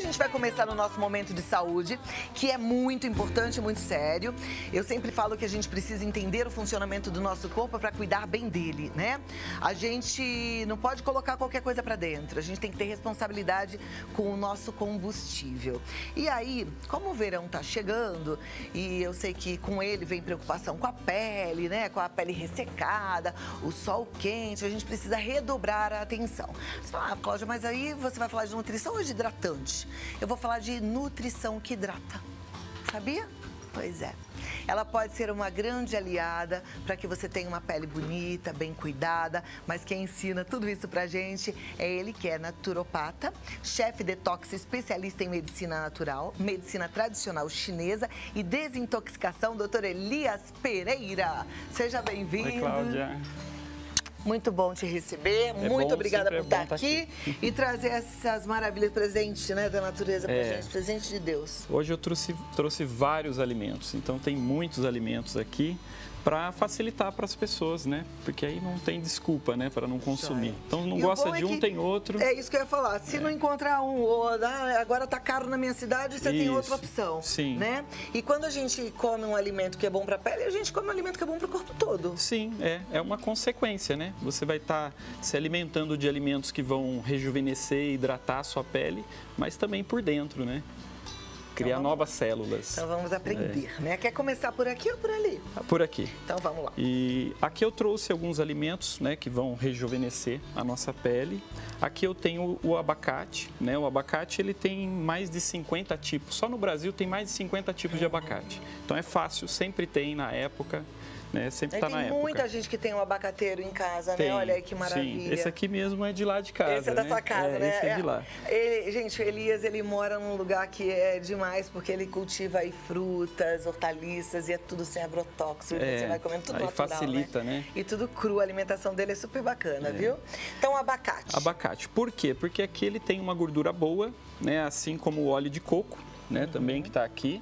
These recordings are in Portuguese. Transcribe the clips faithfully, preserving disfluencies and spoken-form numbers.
gente vai começar no nosso momento de saúde, que é muito importante, muito sério. Eu sempre falo que a gente precisa entender o funcionamento do nosso corpo para cuidar bem dele, né? A gente não pode colocar qualquer coisa para dentro, a gente tem que ter responsabilidade com o nosso combustível. E aí, como o verão tá chegando, e eu sei que com ele vem preocupação com a pele, né? Com a pele ressecada, o sol quente, a gente precisa redobrar a atenção. Você fala, ah, Cláudia, mas aí você vai falar de nutrição ou de hidratante? Eu vou falar de nutrição que hidrata. Sabia? Pois é. Ela pode ser uma grande aliada para que você tenha uma pele bonita, bem cuidada, mas quem ensina tudo isso pra gente é ele, que é naturopata, chefe detox, especialista em medicina natural, medicina tradicional chinesa e desintoxicação, doutor Elias Pereira. Seja bem-vindo. Oi, Cláudia. Muito bom te receber, é muito bom, obrigada por é estar estar aqui, aqui e trazer essas maravilhas presentes, né, da natureza pra é. gente, presente de Deus. Hoje eu trouxe, trouxe vários alimentos, então tem muitos alimentos aqui para facilitar para as pessoas, né? Porque aí não tem desculpa, né, para não consumir. Então não e gosta é de um, que, tem outro. É isso que eu ia falar. Se é. não encontrar um, ou ah, agora tá caro na minha cidade, você isso. tem outra opção, Sim. né? E quando a gente come um alimento que é bom para a pele, a gente come um alimento que é bom para o corpo todo. Sim, é, é uma consequência, né? Você vai estar tá se alimentando de alimentos que vão rejuvenescer e hidratar a sua pele, mas também por dentro, né? Criar então, novas células. Então vamos aprender, é. né? Quer começar por aqui ou por ali? Por aqui. Então vamos lá. E aqui eu trouxe alguns alimentos, né, que vão rejuvenescer a nossa pele. Aqui eu tenho o abacate, né? O abacate ele tem mais de cinquenta tipos. Só no Brasil tem mais de cinquenta tipos uhum. de abacate. Então é fácil, sempre tem na época. Né? Sempre está na época. Tem muita gente que tem um abacateiro em casa, tem, né? Olha aí que maravilha. Sim. Esse aqui mesmo é de lá de casa, Esse é da né? sua casa, é, né? Esse é de lá. Ele, gente, o Elias, ele mora num lugar que é demais, porque ele cultiva aí frutas, hortaliças e é tudo sem agrotóxico. É, você vai comendo tudo aí natural, facilita, né? né? E tudo cru, a alimentação dele é super bacana, é. viu? Então, abacate. Abacate. Por quê? Porque aqui ele tem uma gordura boa, né? Assim como o óleo de coco, né? Uhum. Também que está aqui.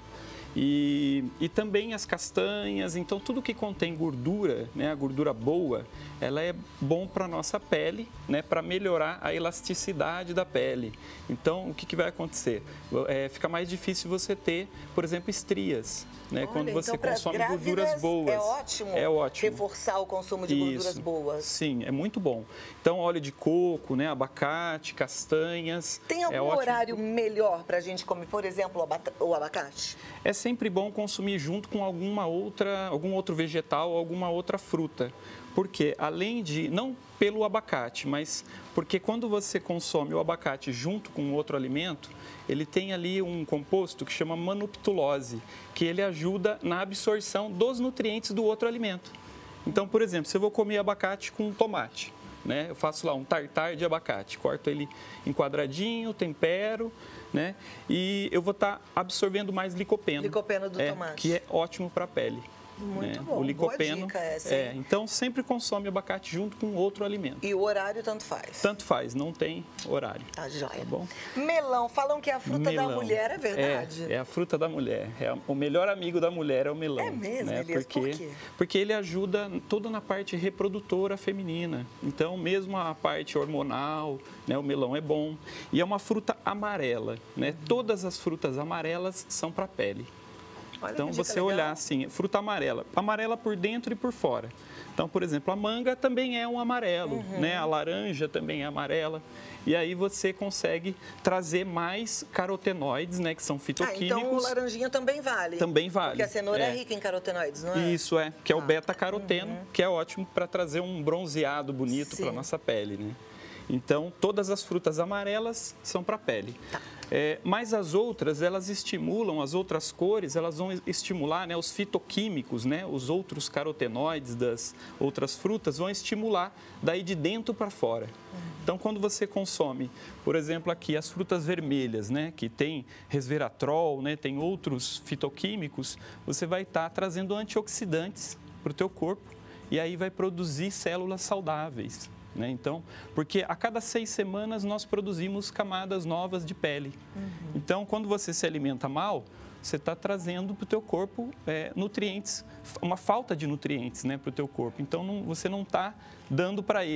E, e também as castanhas, então tudo que contém gordura, né, a gordura boa, ela é bom para a nossa pele, né, para melhorar a elasticidade da pele. Então, o que, que vai acontecer? É, fica mais difícil você ter, por exemplo, estrias, né, Olha, quando você então, consome gorduras boas. É ótimo, é ótimo reforçar o consumo de Isso. gorduras boas. Sim, é muito bom. Então, óleo de coco, né, abacate, castanhas. Tem algum é ótimo. horário melhor para a gente comer, por exemplo, o abacate? É sempre bom consumir junto com alguma outra, algum outro vegetal ou alguma outra fruta. Porque além de, não pelo abacate, mas porque quando você consome o abacate junto com outro alimento, ele tem ali um composto que chama manuptulose, que ele ajuda na absorção dos nutrientes do outro alimento. Então, por exemplo, se eu vou comer abacate com tomate, né? Eu faço lá um tartar de abacate, corto ele em quadradinho, tempero, né? E eu vou estar tá absorvendo mais licopeno. Licopeno do é, tomate. Que é ótimo para a pele. Muito né? bom, o licopeno, boa dica essa. É, então sempre consome abacate junto com outro alimento. E o horário tanto faz? Tanto faz, não tem horário. Tá joia. Tá bom? Melão, falam que é a fruta melão. da mulher, é verdade? É, é a fruta da mulher. É o melhor amigo da mulher é o melão. É mesmo, né? Elias? Porque, por quê? Porque ele ajuda toda na parte reprodutora feminina. Então, mesmo a parte hormonal, né, o melão é bom. E é uma fruta amarela, né? Uhum. Todas as frutas amarelas são para a pele. Olha, então, você legal. olhar assim, fruta amarela, amarela por dentro e por fora. Então, por exemplo, a manga também é um amarelo, uhum. né? A laranja também é amarela. E aí você consegue trazer mais carotenoides, né? Que são fitoquímicos. Ah, então o laranjinha também vale? Também vale. Porque a cenoura é, é rica em carotenoides, não é? Isso, é. Que é o ah. beta-caroteno, uhum. que é ótimo para trazer um bronzeado bonito para a nossa pele, né? Então, todas as frutas amarelas são para a pele. Tá. É, mas as outras, elas estimulam, as outras cores, elas vão estimular, né, os fitoquímicos, né, os outros carotenoides das outras frutas vão estimular daí de dentro para fora. Uhum. Então, quando você consome, por exemplo, aqui as frutas vermelhas, né, que tem resveratrol, né, tem outros fitoquímicos, você vai estar trazendo antioxidantes para o teu corpo e aí vai produzir células saudáveis. Né? Então, porque a cada seis semanas nós produzimos camadas novas de pele. Uhum. Então, quando você se alimenta mal, você está trazendo para o teu corpo é, nutrientes, uma falta de nutrientes, né, para o teu corpo. Então, não, você não está dando para ele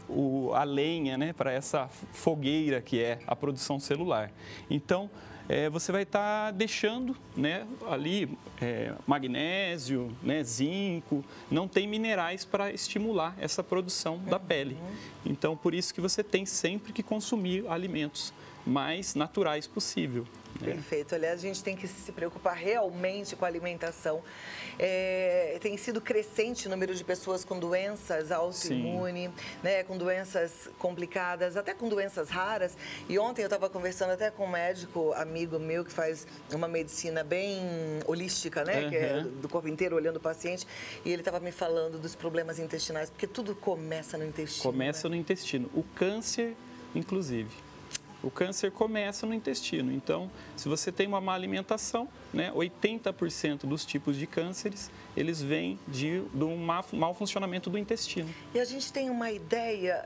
o, a lenha, né, para essa fogueira que é a produção celular. Então, é, você vai estar tá deixando, né, ali é, magnésio, né, zinco, não tem minerais para estimular essa produção da pele. Então, por isso que você tem sempre que consumir alimentos mais naturais possível. Perfeito. Aliás, a gente tem que se preocupar realmente com a alimentação. É, tem sido crescente o número de pessoas com doenças autoimunes, né, com doenças complicadas, até com doenças raras. E ontem eu estava conversando até com um médico amigo meu que faz uma medicina bem holística, né, uhum. que é do corpo inteiro, olhando o paciente. E ele estava me falando dos problemas intestinais, porque tudo começa no intestino. Começa né? no intestino. O câncer, inclusive. O câncer começa no intestino. Então, se você tem uma má alimentação, né, oitenta por cento dos tipos de cânceres, eles vêm de, de um má, mau funcionamento do intestino. E a gente tem uma ideia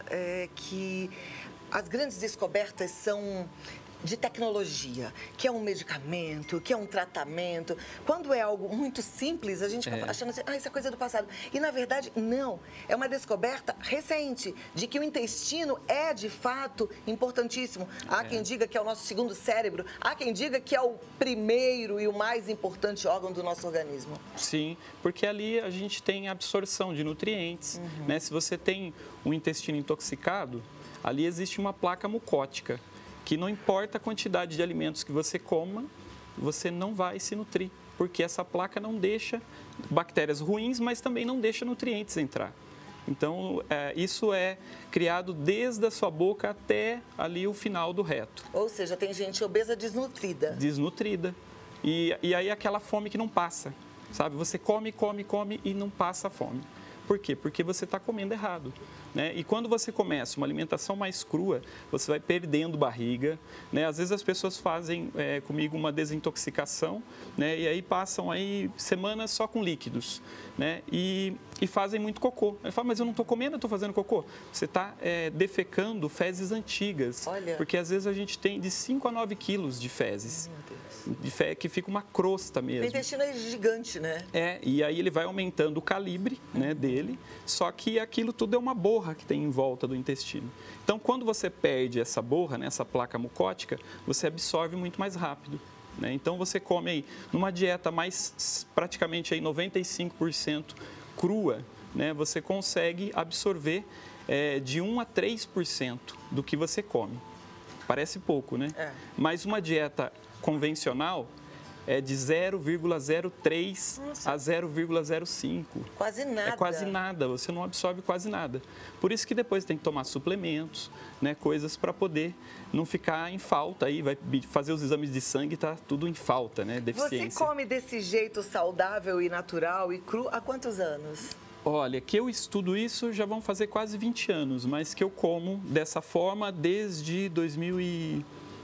é, que as grandes descobertas são de tecnologia, que é um medicamento, que é um tratamento. Quando é algo muito simples, a gente fica é. achando assim, ah, isso é coisa do passado. E, na verdade, não. É uma descoberta recente de que o intestino é, de fato, importantíssimo. Há é. quem diga que é o nosso segundo cérebro, há quem diga que é o primeiro e o mais importante órgão do nosso organismo. Sim, porque ali a gente tem absorção de nutrientes. Uhum. Né? Se você tem um intestino intoxicado, ali existe uma placa mucótica, que não importa a quantidade de alimentos que você coma, você não vai se nutrir, porque essa placa não deixa bactérias ruins, mas também não deixa nutrientes entrar. Então, é, isso é criado desde a sua boca até ali o final do reto. Ou seja, tem gente obesa desnutrida. Desnutrida. E, e aí aquela fome que não passa, sabe? Você come, come, come e não passa a fome. Por quê? Porque você está comendo errado. Né? E quando você começa uma alimentação mais crua, você vai perdendo barriga. Né? Às vezes as pessoas fazem é, comigo uma desintoxicação, né? E aí passam aí semanas só com líquidos, né? e, e fazem muito cocô. Eu falo, mas eu não estou comendo, eu estou fazendo cocô. Você está é, defecando fezes antigas. Olha. Porque às vezes a gente tem de cinco a nove quilos de fezes. Meu Deus. De fe... que fica uma crosta mesmo. O intestino é gigante, né? É, e aí ele vai aumentando o calibre, né, dele, só que aquilo tudo é uma borra que tem em volta do intestino. Então, quando você perde essa borra, né, essa placa mucótica, você absorve muito mais rápido. Né? Então, você come aí, numa dieta mais, praticamente aí noventa e cinco por cento crua, né, você consegue absorver é, de um a três por cento do que você come. Parece pouco, né? É. Mas uma dieta convencional é de zero vírgula zero três a zero vírgula zero cinco. Quase nada. É quase nada, você não absorve quase nada. Por isso que depois tem que tomar suplementos, né, coisas para poder não ficar em falta. Aí vai fazer os exames de sangue e tá tudo em falta, né, deficiência. Você come desse jeito saudável e natural e cru há quantos anos? Olha, que eu estudo isso já vão fazer quase vinte anos, mas que eu como dessa forma desde dois mil e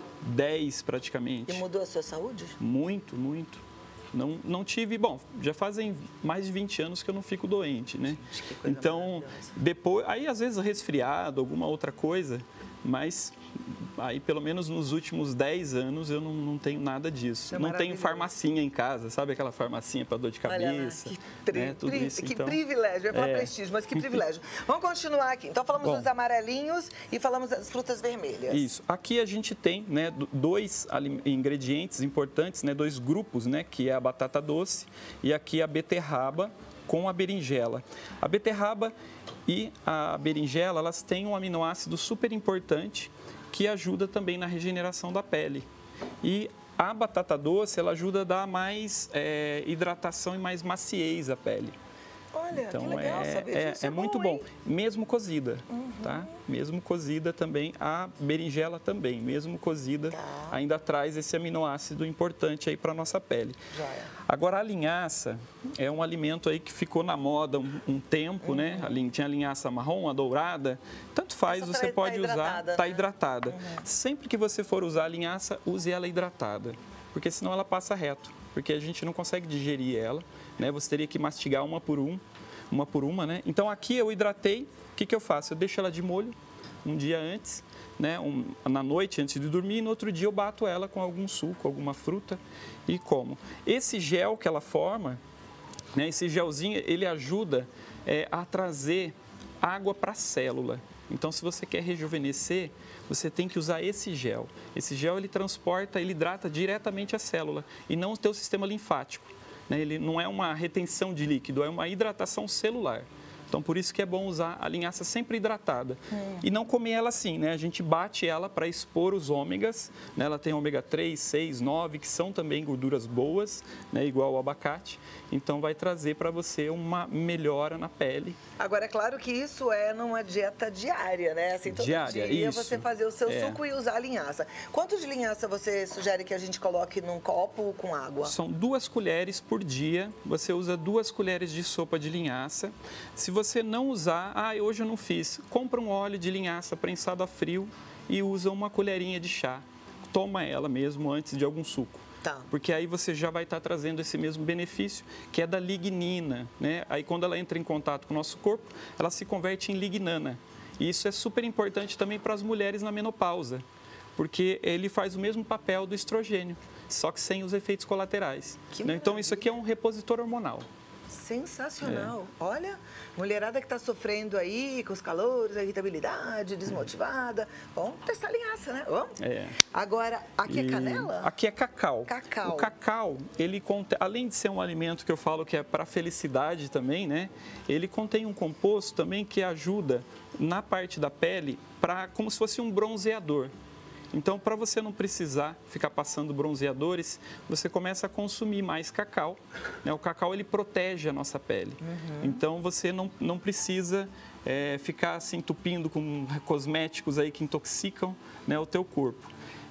dez praticamente. E mudou a sua saúde? Muito, muito. Não, não tive, bom, já fazem mais de vinte anos que eu não fico doente, né? Que coisa então, depois, aí às vezes resfriado, alguma outra coisa, mas aí pelo menos nos últimos dez anos eu não, não tenho nada disso. É não tenho farmacinha em casa, sabe aquela farmacinha para dor de cabeça? Olha, que, tri, né? Tudo tri, isso, que então, privilégio, eu ia falar é... prestígio, mas que privilégio. Vamos continuar aqui. Então falamos Bom, dos amarelinhos e falamos das frutas vermelhas. Isso. Aqui a gente tem, né, dois ingredientes importantes, né, dois grupos, né, que é a batata doce e aqui a beterraba com a berinjela. A beterraba e a berinjela, elas têm um aminoácido super importante que ajuda também na regeneração da pele. E a batata doce, ela ajuda a dar mais é, hidratação e mais maciez à pele. Olha, então, que legal é, saber é, disso. é, é muito bom, hein? mesmo cozida, uhum. tá? Mesmo cozida também, a berinjela também, mesmo cozida, tá. ainda traz esse aminoácido importante aí para nossa pele. Já é. Agora, a linhaça é um alimento aí que ficou na moda um, um tempo, uhum. né? Tinha a linhaça marrom, a dourada, tanto faz, Essa você tá, pode tá usar, está né? hidratada. Uhum. Sempre que você for usar a linhaça, use ela hidratada, porque senão ela passa reto, porque a gente não consegue digerir ela, né? Você teria que mastigar uma por um, uma por uma, né? Então aqui eu hidratei, o que, que eu faço? Eu deixo ela de molho um dia antes, né? Um, na noite antes de dormir, e no outro dia eu bato ela com algum suco, alguma fruta e como. Esse gel que ela forma, né? Esse gelzinho, ele ajuda é, a trazer água para a célula. Então, se você quer rejuvenescer, você tem que usar esse gel. Esse gel, ele transporta, ele hidrata diretamente a célula e não o teu sistema linfático, né? Ele não é uma retenção de líquido, é uma hidratação celular. Então, por isso que é bom usar a linhaça sempre hidratada. Hum. E não comer ela assim, né? A gente bate ela para expor os ômegas, né? Ela tem ômega três, seis, nove, que são também gorduras boas, né? Igual o abacate. Então, vai trazer para você uma melhora na pele. Agora, é claro que isso é numa dieta diária, né? Assim, todo diária, dia isso. você fazer o seu é. suco e usar a linhaça. Quanto de linhaça você sugere que a gente coloque num copo com água? São duas colheres por dia. Você usa duas colheres de sopa de linhaça. Se você não usar, ah, hoje eu não fiz, compra um óleo de linhaça prensado a frio e usa uma colherinha de chá. Toma ela mesmo antes de algum suco. Tá. Porque aí você já vai estar trazendo esse mesmo benefício, que é da lignina, né? Aí quando ela entra em contato com o nosso corpo, ela se converte em lignana. E isso é super importante também para as mulheres na menopausa, porque ele faz o mesmo papel do estrogênio, só que sem os efeitos colaterais. Né? Então isso aqui é um repositor hormonal. Sensacional. É. Olha, mulherada que está sofrendo aí com os calores, a irritabilidade, desmotivada. Vamos testar a linhaça, né? Vamos? É. Agora, aqui E é canela? Aqui é cacau. Cacau. O cacau, ele contém, além de ser um alimento que eu falo que é para felicidade também, né? Ele contém um composto também que ajuda na parte da pele para como se fosse um bronzeador. Então, para você não precisar ficar passando bronzeadores, você começa a consumir mais cacau, né? O cacau, ele protege a nossa pele. Uhum. Então, você não, não precisa é, ficar se entupindo com cosméticos aí que intoxicam, né, o teu corpo.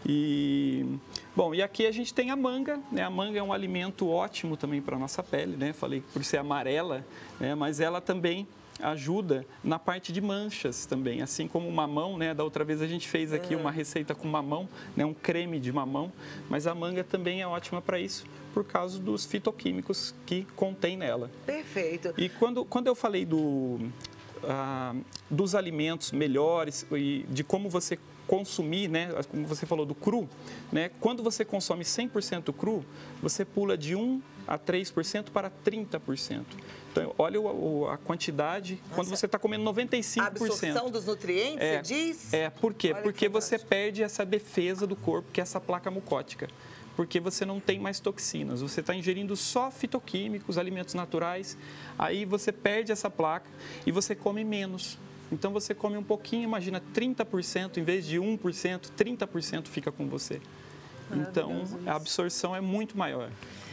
E, bom, e aqui a gente tem a manga, né? A manga é um alimento ótimo também para a nossa pele, né? Falei por ser amarela, né? Mas ela também ajuda na parte de manchas também, assim como o mamão, né? Da outra vez a gente fez aqui uma receita com mamão, né? Um creme de mamão, mas a manga também é ótima para isso, por causa dos fitoquímicos que contém nela. Perfeito. E quando, quando eu falei do, ah, dos alimentos melhores e de como você consumir, né, como você falou do cru, né, quando você consome cem por cento cru, você pula de um a três por cento para trinta por cento. Então, olha o, a quantidade. Nossa. Quando você está comendo noventa e cinco por cento. A absorção dos nutrientes, é, você diz? É, por quê? Olha, porque você perde essa defesa do corpo, que é essa placa mucótica. Porque você não tem mais toxinas, você está ingerindo só fitoquímicos, alimentos naturais, aí você perde essa placa e você come menos. Então, você come um pouquinho, imagina, trinta por cento, em vez de um por cento, trinta por cento fica com você. Então, a absorção é muito maior.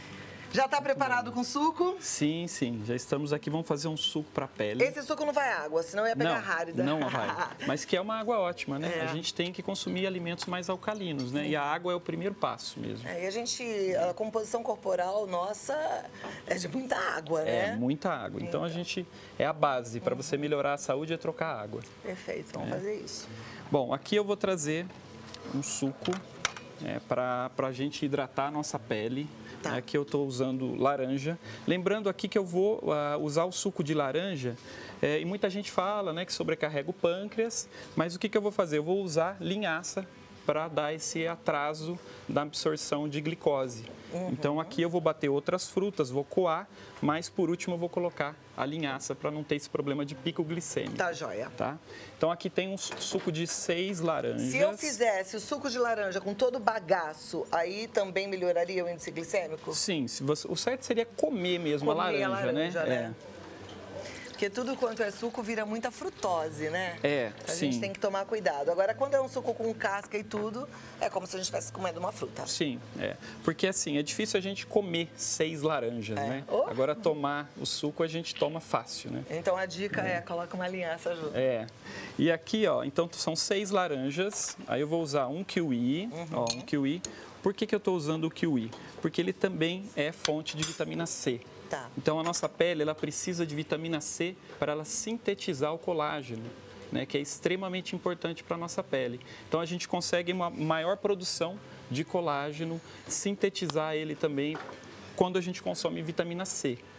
Já está preparado com suco? Sim, sim. Já estamos aqui. Vamos fazer um suco para a pele. Esse suco não vai água, senão ia pegar não, rárida. Não vai. Mas que é uma água ótima, né? É. A gente tem que consumir alimentos mais alcalinos, né? E a água é o primeiro passo mesmo. É, e a gente, a composição corporal nossa é de muita água, né? É, muita água. Então, então. a gente, é a base. Para você melhorar a saúde é trocar água. Perfeito, vamos é. fazer isso. Bom, aqui eu vou trazer um suco é, para a gente hidratar a nossa pele. Tá. Aqui eu estou usando laranja. Lembrando aqui que eu vou uh, usar o suco de laranja, é, e muita gente fala, né, que sobrecarrega o pâncreas, mas o que, que eu vou fazer? Eu vou usar linhaça para dar esse atraso da absorção de glicose. Uhum. Então aqui eu vou bater outras frutas, vou coar, mas por último eu vou colocar a linhaça para não ter esse problema de pico glicêmico. Tá, joia. Tá? Então aqui tem um suco de seis laranjas. Se eu fizesse o suco de laranja com todo o bagaço, aí também melhoraria o índice glicêmico? Sim, se você, o certo seria comer mesmo comer a laranja, a laranja, né? né? É. Porque tudo quanto é suco vira muita frutose, né? É, A sim. gente tem que tomar cuidado. Agora, quando é um suco com casca e tudo, é como se a gente estivesse comendo uma fruta. Sim, é. Porque assim, é difícil a gente comer seis laranjas, é. né? Oh. Agora, tomar o suco a gente toma fácil, né? Então, a dica é, é coloca uma linhaça junto. É. E aqui, ó, então são seis laranjas. Aí eu vou usar um kiwi, uhum. ó, um kiwi. Por que que eu estou usando o kiwi? Porque ele também é fonte de vitamina C. Tá. Então, a nossa pele, ela precisa de vitamina C para ela sintetizar o colágeno, né, que é extremamente importante para a nossa pele. Então, a gente consegue uma maior produção de colágeno, sintetizar ele também quando a gente consome vitamina C.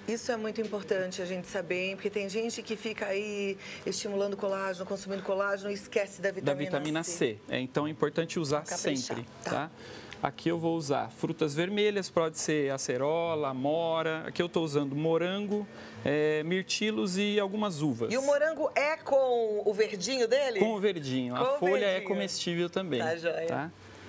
Isso é muito importante a gente saber, hein? Porque tem gente que fica aí estimulando colágeno, consumindo colágeno e esquece da vitamina, da vitamina C. C. É, então é importante usar sempre, tá? tá? Aqui eu vou usar frutas vermelhas, pode ser acerola, amora. Aqui eu estou usando morango, é, mirtilos e algumas uvas. E o morango é com o verdinho dele? Com o verdinho. Com a o folha verdinho. é comestível também. Tá, joia. Tá?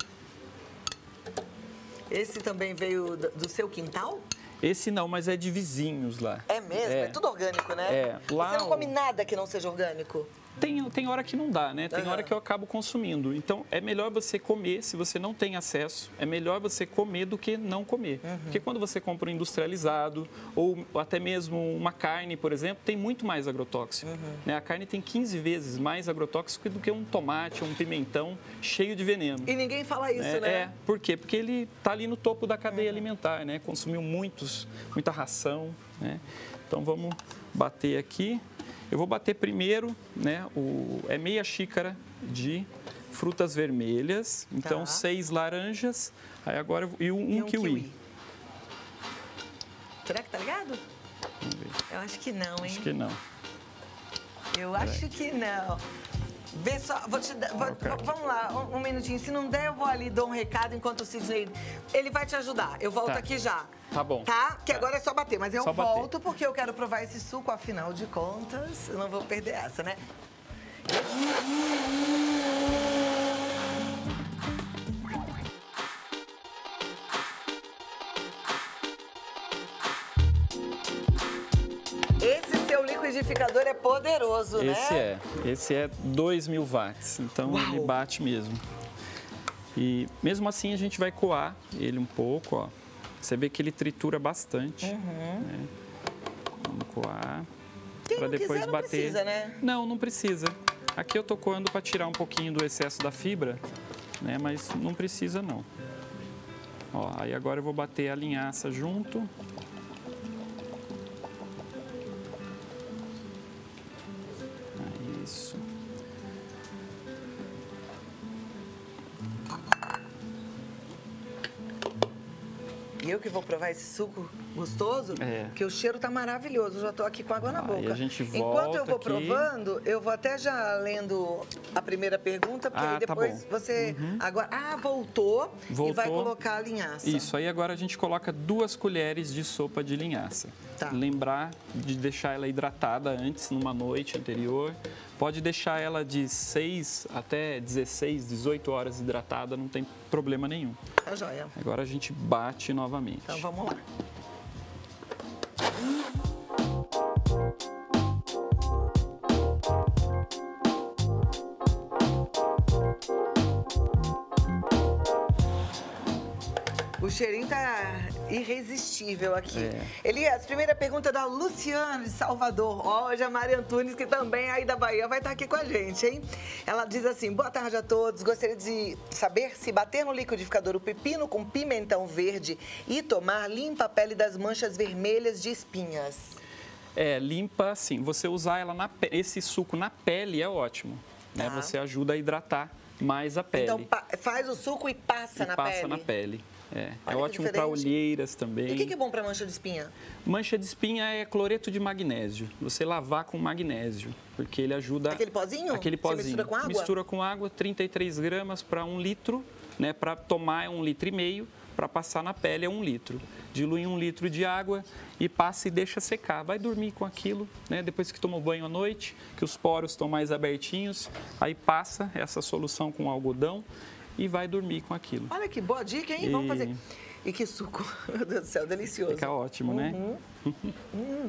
Esse também veio do seu quintal? Esse não, mas é de vizinhos lá. É mesmo? É, é tudo orgânico, né? É. Lá Você não come nada que não seja orgânico? Tem, tem hora que não dá, né? Tem uhum. hora que eu acabo consumindo. Então, é melhor você comer, se você não tem acesso, é melhor você comer do que não comer. Uhum. Porque quando você compra um industrializado, ou até mesmo uma carne, por exemplo, tem muito mais agrotóxico. Uhum. Né? A carne tem quinze vezes mais agrotóxico do que um tomate ou um pimentão cheio de veneno. E ninguém fala isso, é, né? É, por quê? Porque ele está ali no topo da cadeia uhum. alimentar, né? Consumiu muitos, muita ração, né? Então, vamos bater aqui. Eu vou bater primeiro, né, o, é meia xícara de frutas vermelhas, então tá. seis laranjas, aí agora e um, e um, um kiwi. kiwi. Será que tá ligado? Vamos ver. Eu acho que não, hein? Acho que não. Eu Peraí. acho que não. Vê só, vou te dar, vou, vamos lá, um, um minutinho. Se não der, eu vou ali, dou um recado enquanto o Sidney... Ele vai te ajudar. Eu volto tá. aqui já. Tá bom. Tá? Que tá. agora é só bater. Mas eu só volto bater. porque eu quero provar esse suco, afinal de contas. Eu não vou perder essa, né? Esse seu liquidificador é poderoso, né? Esse é. Esse é dois mil watts. Então, Uau. ele bate mesmo. E mesmo assim, a gente vai coar ele um pouco, ó. Você vê que ele tritura bastante. Uhum. Né? Vamos coar. Para depois quiser, não bater. Precisa, né? Não, não precisa. Aqui eu tô coando para tirar um pouquinho do excesso da fibra, né? Mas não precisa não. Ó, aí agora eu vou bater a linhaça junto. Isso. E eu que vou provar esse suco gostoso, é. que o cheiro tá maravilhoso. Eu já tô aqui com água na boca. Aí a gente volta Enquanto eu vou aqui. provando, eu vou até já lendo a primeira pergunta, porque ah, aí depois tá você... Uhum. Agora, ah, voltou, voltou. E vai colocar a linhaça. Isso, aí agora a gente coloca duas colheres de sopa de linhaça. Tá. Lembrar de deixar ela hidratada antes, numa noite anterior. Pode deixar ela de seis até dezesseis, dezoito horas hidratada, não tem problema nenhum. Tá joia. Agora a gente bate novamente. Então vamos lá. O cheirinho tá irresistível aqui. É. Elias, primeira pergunta da Luciana de Salvador. Hoje a Maria Antunes, que também é aí da Bahia, vai estar aqui com a gente, hein? Ela diz assim, boa tarde a todos. Gostaria de saber se bater no liquidificador o pepino com pimentão verde e tomar limpa a pele das manchas vermelhas de espinhas. É, limpa assim. Você usar ela na pe... esse suco na pele é ótimo. Né? Tá. Você ajuda a hidratar mais a pele. Então faz o suco e passa e na passa pele? passa na pele. É, é ótimo diferente. para olheiras também. E o que, que é bom para mancha de espinha? Mancha de espinha é cloreto de magnésio. Você lavar com magnésio, porque ele ajuda... Aquele pozinho? Aquele pozinho. Você mistura com água? Mistura com água, trinta e três gramas para um litro, né? Para tomar é um litro e meio, para passar na pele é um litro. Dilui em um litro de água e passa e deixa secar. Vai dormir com aquilo, né? Depois que toma banho à noite, que os poros estão mais abertinhos, aí passa essa solução com algodão e vai dormir com aquilo. Olha que boa dica, hein? E... Vamos fazer. E que suco, meu Deus do céu, delicioso. Fica ótimo, uhum. né? hum.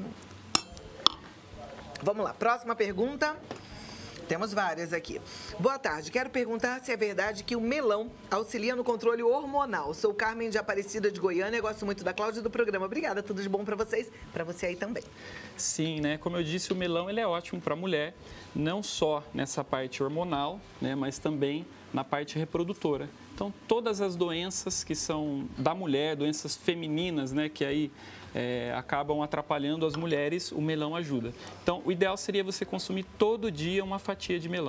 Vamos lá, próxima pergunta. Temos várias aqui. Boa tarde, quero perguntar se é verdade que o melão auxilia no controle hormonal. Sou Carmen de Aparecida de Goiânia, gosto muito da Cláudia do programa. Obrigada, tudo de bom para vocês, para você aí também. Sim, né? Como eu disse, o melão ele é ótimo para a mulher, não só nessa parte hormonal, né? Mas também na parte reprodutora. Então, todas as doenças que são da mulher, doenças femininas, né, que aí é, acabam atrapalhando as mulheres, o melão ajuda. Então, o ideal seria você consumir todo dia uma fatia de melão.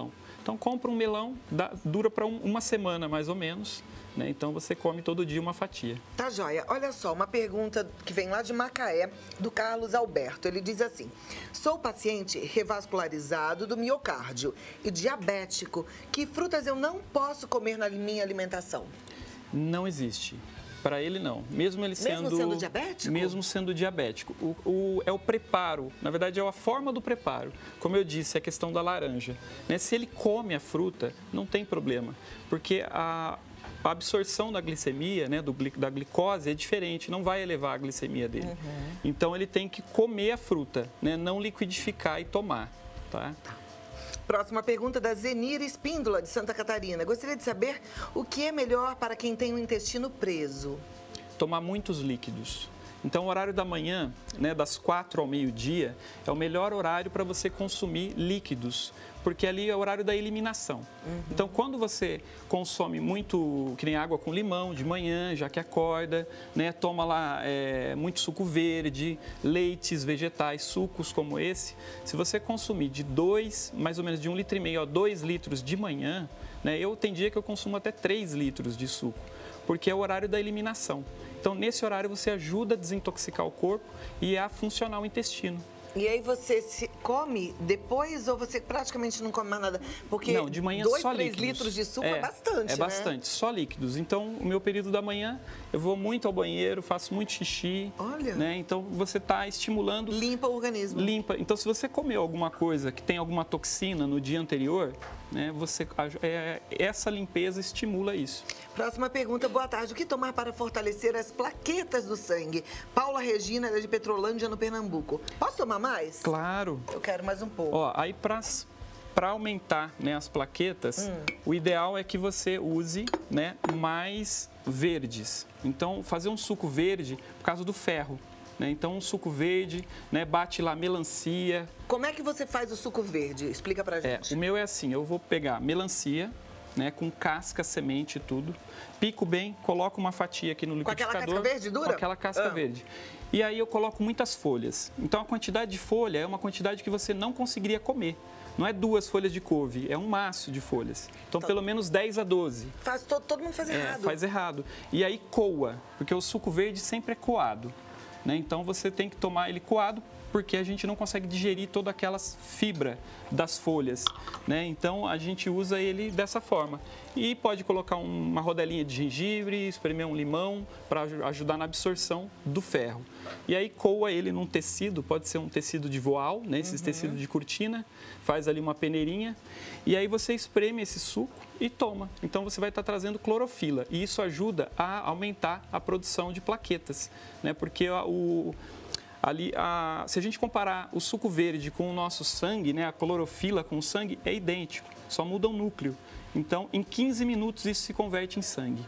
Então, compra um melão, dá, dura para um, uma semana mais ou menos, né? Então, você come todo dia uma fatia. Tá joia. Olha só, uma pergunta que vem lá de Macaé, do Carlos Alberto. Ele diz assim: sou paciente revascularizado do miocárdio e diabético. Que frutas eu não posso comer na minha alimentação? Não existe. Para ele, não. Mesmo ele sendo... Mesmo sendo diabético? Mesmo sendo diabético. O, o, é o preparo. Na verdade, é a forma do preparo. Como eu disse, é a questão da laranja. Né? Se ele come a fruta, não tem problema. Porque a, a absorção da glicemia, né, do, da glicose, é diferente. Não vai elevar a glicemia dele. Uhum. Então, ele tem que comer a fruta, né? Não liquidificar e tomar. Tá? Próxima pergunta da Zenira Espíndola, de Santa Catarina. Gostaria de saber o que é melhor para quem tem o intestino preso. Tomar muitos líquidos. Então, o horário da manhã, né, das quatro ao meio-dia, é o melhor horário para você consumir líquidos, porque ali é o horário da eliminação. Uhum. Então, quando você consome muito, que nem água com limão de manhã, já que acorda, né, toma lá é, muito suco verde, leites, vegetais, sucos como esse, se você consumir de dois, mais ou menos de um litro e meio a dois litros de manhã, né, eu tem dia que eu consumo até três litros de suco, porque é o horário da eliminação. Então, nesse horário, você ajuda a desintoxicar o corpo e a funcionar o intestino. E aí você se come depois ou você praticamente não come mais nada? Porque não, de manhã dois, só três líquidos. litros de suco é, é bastante, É né? bastante, só líquidos. Então, o meu período da manhã, eu vou muito ao banheiro, faço muito xixi. Olha. Né? Então, você está estimulando... Limpa o organismo. Limpa. Então, se você comeu alguma coisa que tem alguma toxina no dia anterior, né, você, é, essa limpeza estimula isso. Próxima pergunta, boa tarde. O que tomar para fortalecer as plaquetas do sangue? Paula Regina, ela é de Petrolândia, no Pernambuco. Posso tomar mais? Claro. Eu quero mais um pouco. Ó, aí para para aumentar, né, as plaquetas, hum. o ideal é que você use, né, mais verdes. Então, fazer um suco verde por causa do ferro. Né? Então, um suco verde, né, bate lá melancia. Como é que você faz o suco verde? Explica pra gente. É, o meu é assim, eu vou pegar melancia, né, com casca, semente e tudo, pico bem, coloco uma fatia aqui no liquidificador. Com aquela casca verde dura? Com aquela casca ah. verde. E aí eu coloco muitas folhas. Então, a quantidade de folha é uma quantidade que você não conseguiria comer. Não é duas folhas de couve, é um maço de folhas. Então, então pelo menos dez a doze. Faz, todo, todo mundo faz errado. É, faz errado. E aí coa, porque o suco verde sempre é coado. Né? Então, você tem que tomar ele coado, porque a gente não consegue digerir toda aquela fibra das folhas. Né? Então, a gente usa ele dessa forma. E pode colocar uma rodelinha de gengibre, espremer um limão para ajudar na absorção do ferro. E aí, coa ele num tecido, pode ser um tecido de voal, né? Esses uhum. tecidos de cortina, faz ali uma peneirinha. E aí, você espreme esse suco e toma. Então, você vai estar trazendo clorofila. E isso ajuda a aumentar a produção de plaquetas. Né? Porque o... Ali, a, se a gente comparar o suco verde com o nosso sangue, né, a clorofila com o sangue, é idêntico, só muda o núcleo. Então, em quinze minutos, isso se converte em sangue.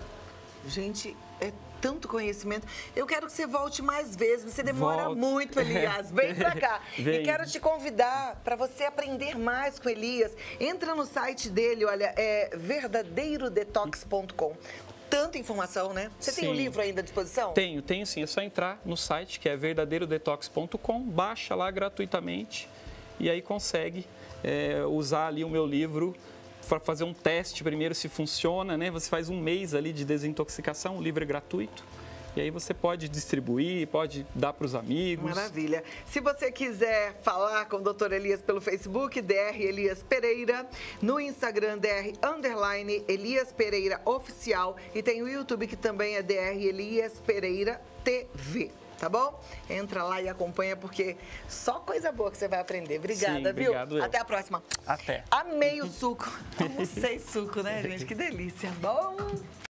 Gente, é tanto conhecimento. Eu quero que você volte mais vezes, você demora Volte. muito, Elias. Vem pra cá. Vem. E quero te convidar para você aprender mais com Elias. Entra no site dele, olha, é verdadeiro detox ponto com. Tanta informação, né? Você sim. tem o um livro ainda à disposição? Tenho, tenho sim. É só entrar no site, que é verdadeiro detox ponto com, baixa lá gratuitamente e aí consegue é, usar ali o meu livro para fazer um teste primeiro se funciona, né? Você faz um mês ali de desintoxicação, o livro é gratuito. E aí você pode distribuir, pode dar para os amigos. Maravilha. Se você quiser falar com o doutor Elias pelo Facebook, D R Elias Pereira, no Instagram, D R underline Elias Pereira Oficial, e tem o YouTube que também é D R Elias Pereira T V. Tá bom? Entra lá e acompanha, porque só coisa boa que você vai aprender. Obrigada, sim, viu? Obrigado, eu. Até a próxima. Até. Amei o suco. Almocei suco, né, gente? Que delícia. Bom.